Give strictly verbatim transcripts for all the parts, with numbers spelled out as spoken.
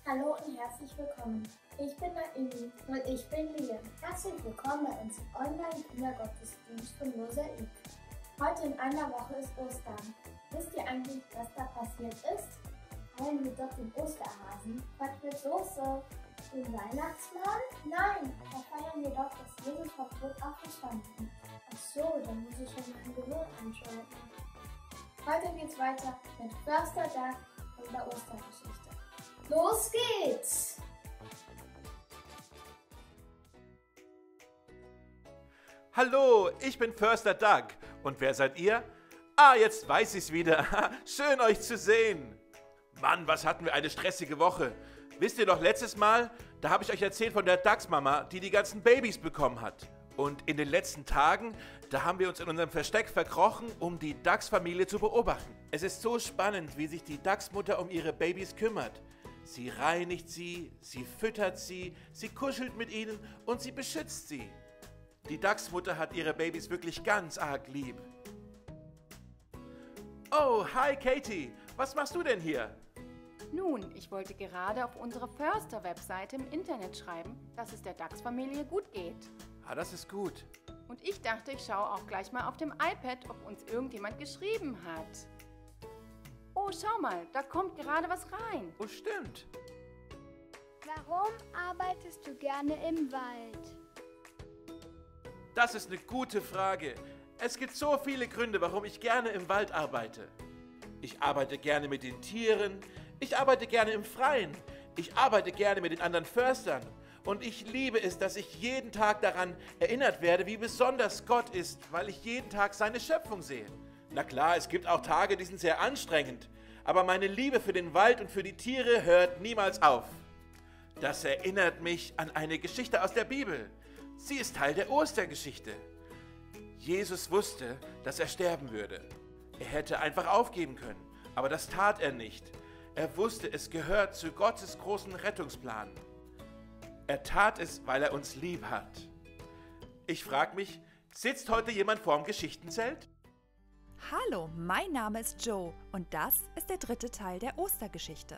Hallo und herzlich willkommen. Ich bin Naimi Und ich bin Liam. Herzlich willkommen bei unserem Online-Kindergottesdienst von Mosaik. Heute in einer Woche ist Ostern. Wisst ihr eigentlich, was da passiert ist? Feiern wir dort den Osterhasen, Quatsch mit Soße, den Weihnachtsmann? Nein, da feiern wir doch, dass Jesus vom Tod auferstanden. Ach so, dann muss ich ja mein Gehirn einschalten. Heute geht's weiter mit Förster Dag und der Ostergeschichte. Los geht's! Hallo, ich bin Förster Doug. Und wer seid ihr? Ah, jetzt weiß ich's wieder. Schön, euch zu sehen. Mann, was hatten wir eine stressige Woche. Wisst ihr noch, letztes Mal, da habe ich euch erzählt von der Dachsmama, die die ganzen Babys bekommen hat. Und in den letzten Tagen, da haben wir uns in unserem Versteck verkrochen, um die Dachsfamilie zu beobachten. Es ist so spannend, wie sich die Dachsmutter um ihre Babys kümmert. Sie reinigt sie, sie füttert sie, sie kuschelt mit ihnen und sie beschützt sie. Die Dachsmutter hat ihre Babys wirklich ganz arg lieb. Oh, hi Katie, was machst du denn hier? Nun, ich wollte gerade auf unsere Förster-Webseite im Internet schreiben, dass es der Dachsfamilie gut geht. Ah, das ist gut. Und ich dachte, ich schaue auch gleich mal auf dem iPad, ob uns irgendjemand geschrieben hat. Oh, schau mal, da kommt gerade was rein. Oh, stimmt. Warum arbeitest du gerne im Wald? Das ist eine gute Frage. Es gibt so viele Gründe, warum ich gerne im Wald arbeite. Ich arbeite gerne mit den Tieren, ich arbeite gerne im Freien, ich arbeite gerne mit den anderen Förstern. Und ich liebe es, dass ich jeden Tag daran erinnert werde, wie besonders Gott ist, weil ich jeden Tag seine Schöpfung sehe. Na klar, es gibt auch Tage, die sind sehr anstrengend, aber meine Liebe für den Wald und für die Tiere hört niemals auf. Das erinnert mich an eine Geschichte aus der Bibel. Sie ist Teil der Ostergeschichte. Jesus wusste, dass er sterben würde. Er hätte einfach aufgeben können, aber das tat er nicht. Er wusste, es gehört zu Gottes großen Rettungsplan. Er tat es, weil er uns lieb hat. Ich frage mich, sitzt heute jemand vorm Geschichtenzelt? Hallo, mein Name ist Joe und das ist der dritte Teil der Ostergeschichte.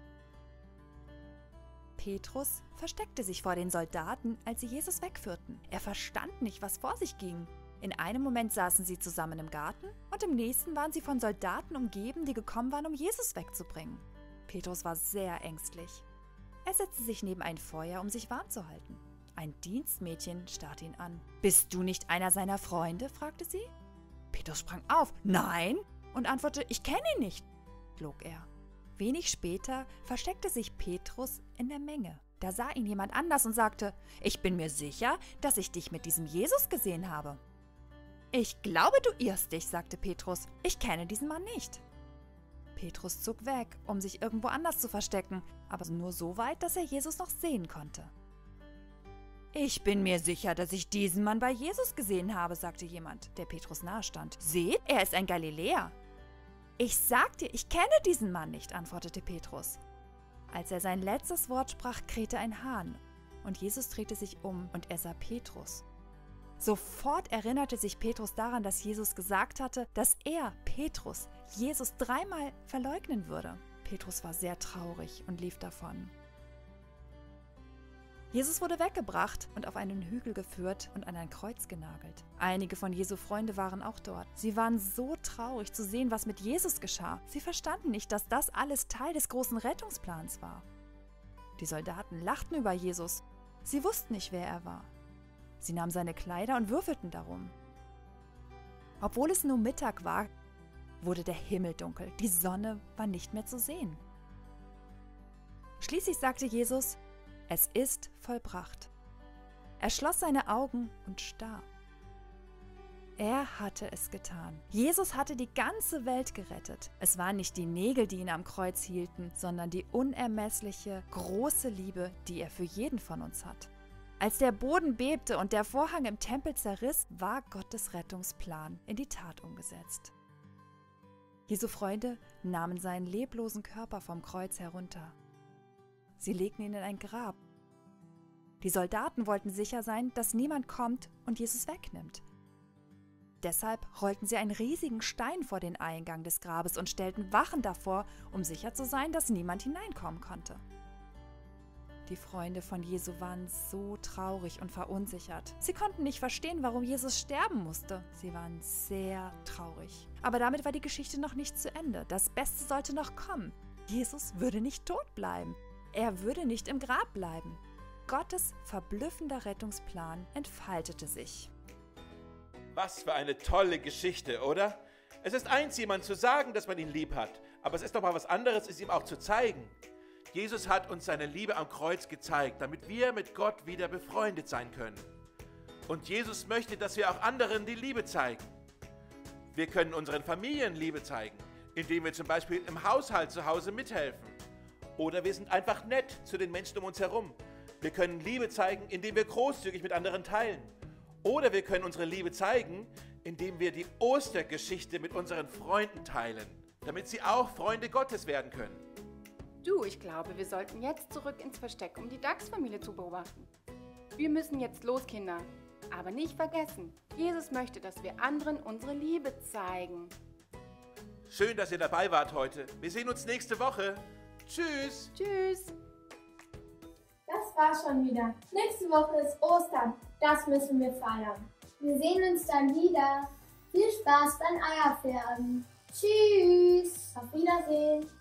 Petrus versteckte sich vor den Soldaten, als sie Jesus wegführten. Er verstand nicht, was vor sich ging. In einem Moment saßen sie zusammen im Garten und im nächsten waren sie von Soldaten umgeben, die gekommen waren, um Jesus wegzubringen. Petrus war sehr ängstlich. Er setzte sich neben ein Feuer, um sich warm zu halten. Ein Dienstmädchen starrte ihn an. »Bist du nicht einer seiner Freunde?« fragte sie. Petrus sprang auf. »Nein!« und antwortete, »Ich kenne ihn nicht«, log er. Wenig später versteckte sich Petrus in der Menge. Da sah ihn jemand anders und sagte, »Ich bin mir sicher, dass ich dich mit diesem Jesus gesehen habe.« »Ich glaube, du irrst dich«, sagte Petrus. »Ich kenne diesen Mann nicht.« Petrus zog weg, um sich irgendwo anders zu verstecken, aber nur so weit, dass er Jesus noch sehen konnte. »Ich bin mir sicher, dass ich diesen Mann bei Jesus gesehen habe«, sagte jemand, der Petrus nahe stand. »Seht, er ist ein Galiläer.« »Ich sag dir, ich kenne diesen Mann nicht«, antwortete Petrus. Als er sein letztes Wort sprach, krähte ein Hahn, und Jesus drehte sich um und er sah Petrus. Sofort erinnerte sich Petrus daran, dass Jesus gesagt hatte, dass er, Petrus, Jesus dreimal verleugnen würde. Petrus war sehr traurig und lief davon. Jesus wurde weggebracht und auf einen Hügel geführt und an ein Kreuz genagelt. Einige von Jesu Freunde waren auch dort. Sie waren so traurig zu sehen, was mit Jesus geschah. Sie verstanden nicht, dass das alles Teil des großen Rettungsplans war. Die Soldaten lachten über Jesus. Sie wussten nicht, wer er war. Sie nahmen seine Kleider und würfelten darum. Obwohl es nur Mittag war, wurde der Himmel dunkel. Die Sonne war nicht mehr zu sehen. Schließlich sagte Jesus, »Es ist vollbracht.« Er schloss seine Augen und starb. Er hatte es getan. Jesus hatte die ganze Welt gerettet. Es waren nicht die Nägel, die ihn am Kreuz hielten, sondern die unermessliche, große Liebe, die er für jeden von uns hat. Als der Boden bebte und der Vorhang im Tempel zerriss, war Gottes Rettungsplan in die Tat umgesetzt. Jesu Freunde nahmen seinen leblosen Körper vom Kreuz herunter. Sie legten ihn in ein Grab. Die Soldaten wollten sicher sein, dass niemand kommt und Jesus wegnimmt. Deshalb rollten sie einen riesigen Stein vor den Eingang des Grabes und stellten Wachen davor, um sicher zu sein, dass niemand hineinkommen konnte. Die Freunde von Jesu waren so traurig und verunsichert. Sie konnten nicht verstehen, warum Jesus sterben musste. Sie waren sehr traurig. Aber damit war die Geschichte noch nicht zu Ende. Das Beste sollte noch kommen. Jesus würde nicht tot bleiben. Er würde nicht im Grab bleiben. Gottes verblüffender Rettungsplan entfaltete sich. Was für eine tolle Geschichte, oder? Es ist eins, jemand zu sagen, dass man ihn lieb hat. Aber es ist doch mal was anderes, es ihm auch zu zeigen. Jesus hat uns seine Liebe am Kreuz gezeigt, damit wir mit Gott wieder befreundet sein können. Und Jesus möchte, dass wir auch anderen die Liebe zeigen. Wir können unseren Familien Liebe zeigen, indem wir zum Beispiel im Haushalt zu Hause mithelfen. Oder wir sind einfach nett zu den Menschen um uns herum. Wir können Liebe zeigen, indem wir großzügig mit anderen teilen. Oder wir können unsere Liebe zeigen, indem wir die Ostergeschichte mit unseren Freunden teilen, damit sie auch Freunde Gottes werden können. Du, ich glaube, wir sollten jetzt zurück ins Versteck, um die Dachsfamilie zu beobachten. Wir müssen jetzt los, Kinder. Aber nicht vergessen, Jesus möchte, dass wir anderen unsere Liebe zeigen. Schön, dass ihr dabei wart heute. Wir sehen uns nächste Woche. Tschüss. Tschüss. Das war's schon wieder. Nächste Woche ist Ostern. Das müssen wir feiern. Wir sehen uns dann wieder. Viel Spaß beim Eierpferden. Tschüss. Auf Wiedersehen.